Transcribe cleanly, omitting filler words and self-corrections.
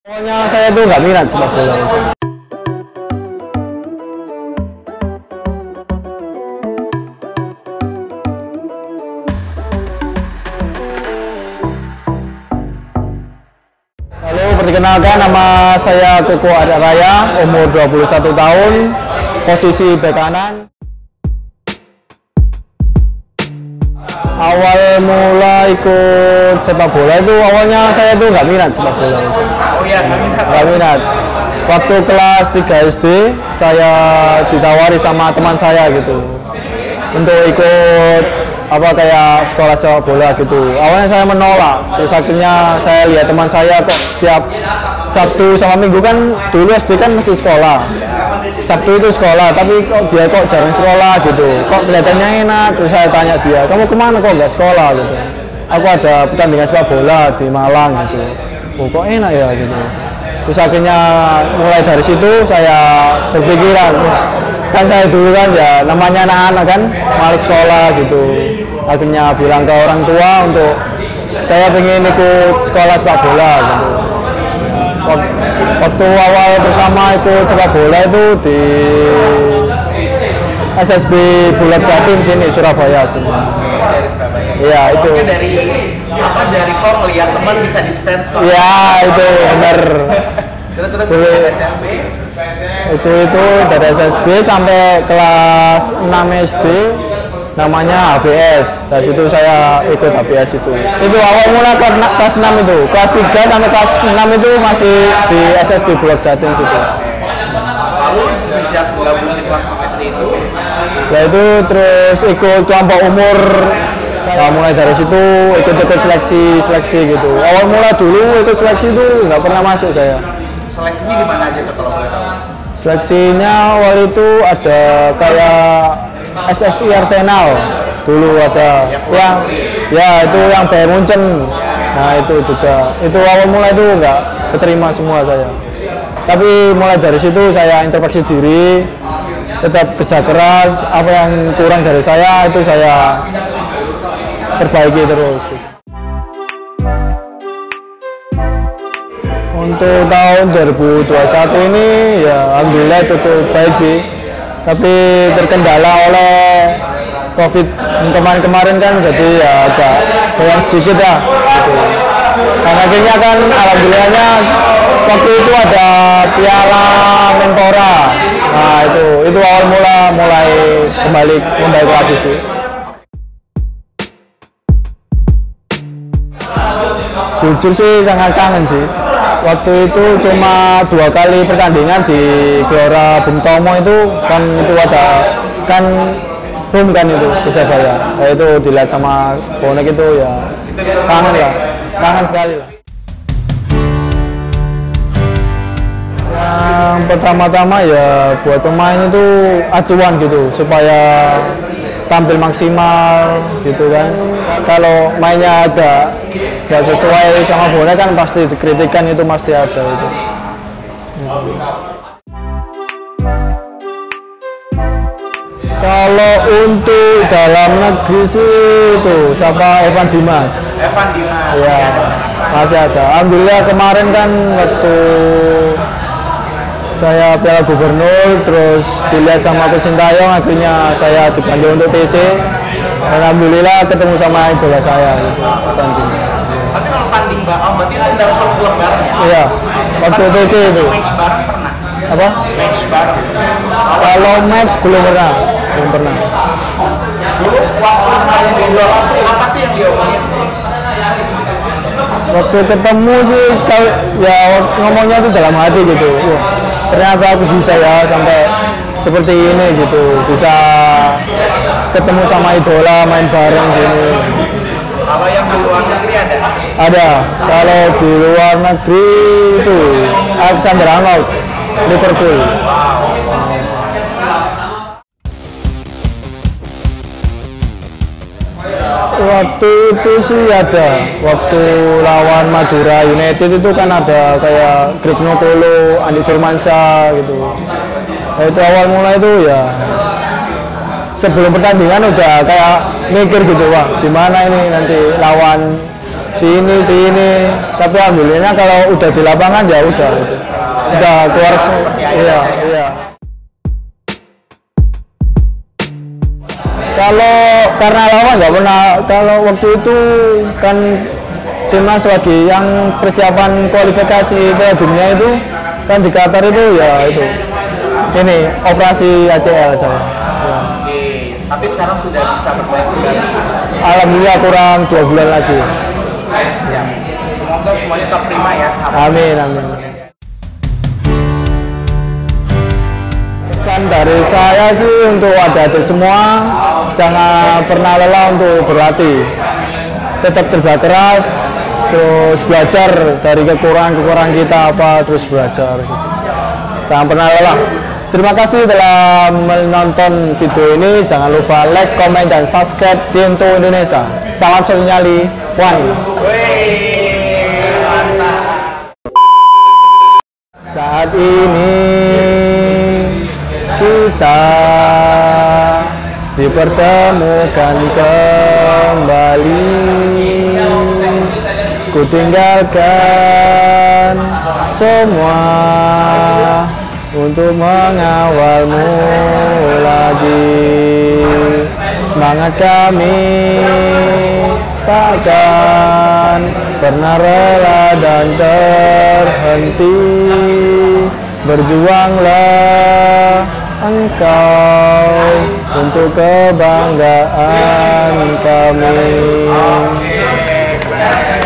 Pokoknya saya tuh nggak minat sepak bola. Halo, perkenalkan nama saya Koko Arya Raya, umur 21 tahun, posisi bek kanan. Awal mula ikut sepak bola itu awalnya saya tuh nggak minat sepak bola. Oh iya, Nggak minat. Waktu kelas 3 SD saya ditawari sama teman saya gitu untuk ikut kayak sekolah sepak bola gitu. Awalnya saya menolak, terus akhirnya saya lihat teman saya kok tiap Sabtu sama Minggu kan dulu SD kan masih sekolah. Sabtu itu sekolah, tapi kok dia jarang sekolah gitu. Kok kelihatannya enak, terus saya tanya dia, kamu kemana kok nggak sekolah gitu. Aku ada pertandingan sepak bola di Malang gitu. Oh kok enak ya gitu. Terus akhirnya mulai dari situ saya berpikiran, kan saya dulu kan ya namanya anak-anak kan malas sekolah gitu. Akhirnya bilang ke orang tua untuk saya pengen ikut sekolah sepak bola gitu. Waktu awal pertama ikut sepak bola itu di SSB Bulat Jatim sini, Surabaya sini. Dari Surabaya. Iya itu. Oke, dari kok ngelihat teman bisa dispense kok. Iya itu benar. Terus dari SSB. Itu dari SSB sampai kelas 6 SD. Namanya HBS. Dari situ saya ikut HBS itu. Itu awal mula kelas 6 itu. Kelas 3 sampai kelas 6 itu masih di SSB Bulat Jatim situ. Lalu sejak gabung di kelas 6 SD itu, Ya itu terus ikut kelompok umur. Nah, mulai dari situ ikut seleksi gitu. Awal mula dulu ikut seleksi itu nggak pernah masuk saya. seleksinya di mana aja tuh kalau boleh tahu? Seleksinya awal itu ada kayak SSI Arsenal dulu ada itu yang Bayern Munchen. Nah itu juga itu awal mulai itu nggak keterima semua saya, tapi mulai dari situ saya introspeksi diri, tetap kerja keras, apa yang kurang dari saya itu saya perbaiki terus. Untuk tahun 2021 ini ya alhamdulillah cukup baik sih, tapi terkendala oleh COVID kemarin kan, jadi ya agak goyang sedikit ya gitu. Dan akhirnya kan alhamdulillahnya waktu itu ada Piala Menpora. Nah itu awal mulai kembali membaik lagi sih. Jujur sih sangat kangen sih. Waktu itu cuma 2 kali pertandingan di Gelora Bung Tomo itu ada kan boom kan itu Persebaya. Itu dilihat sama bonek itu ya kangen sekali lah. Yang pertama-tama ya buat pemain itu acuan gitu supaya tampil maksimal gitu kan. Kalau mainnya ada nggak sesuai sama bola kan pasti dikritikan, itu pasti ada itu. Kalau untuk dalam negeri sih itu siapa Evan Dimas. Ya, masih ada. Alhamdulillah kemarin kan waktu saya Piala Gubernur terus dilihat sama Coach Sintayong, akhirnya saya dipanggil untuk TC. Dan alhamdulillah ketemu sama idola saya gitu. Tapi kalau tanding berarti itu dalam satu klub bareng ya? Iya, waktu TC itu. Match bareng pernah? Apa? Match bareng. Kalau match belum pernah. Dulu waktu kemarin di Idola apa sih yang diomongin? Waktu ketemu sih ya ngomongnya tuh dalam hati gitu. Ternyata aku bisa ya sampai seperti ini gitu, bisa ketemu sama idola, main bareng gini. Kalau yang di luar negeri ada? Ada. Kalau di luar negeri itu Alexander Arnold, Liverpool. Waktu itu sih ada, waktu lawan Madura United itu kan ada kayak Greg Nokolo, Andi Firmansyah gitu. Nah, itu awal mulai itu ya sebelum pertandingan udah kayak mikir gitu, wah gimana ini nanti lawan sini. Tapi alhamdulillah kalau udah di lapangan ya udah gitu. Udah keluar iya. Kalau karena lawan nggak pernah, kalau waktu itu kan timnas lagi yang persiapan kualifikasi Piala Dunia itu kan di Qatar itu ya itu. Ini operasi ACL saya. Ya. Oke, tapi sekarang sudah bisa bermain kembali. Alhamdulillah kurang 2 bulan lagi. Siap. Semoga semuanya tetap prima ya. Amin. Pesan dari saya sih untuk adik-adik semua, jangan pernah lelah untuk berlatih. Tetap kerja keras, terus belajar dari kekurangan kita apa, terus belajar. Jangan pernah lelah. Terima kasih telah menonton video ini. Jangan lupa like, komen, dan subscribe di Ento Indonesia. Salam satu nyali, Wan. Saat ini kita dipertemukan kembali. Ku tinggalkan semua untuk mengawalmu lagi. Semangat kami takkan pernah rela dan terhenti. Berjuanglah engkau untuk kebanggaan kami.